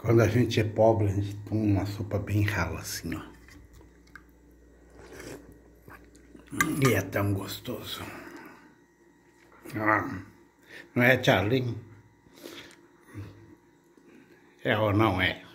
Quando a gente é pobre, a gente toma uma sopa bem rala assim, ó. E é tão gostoso. Ah, não é, Charlie? É ou não é?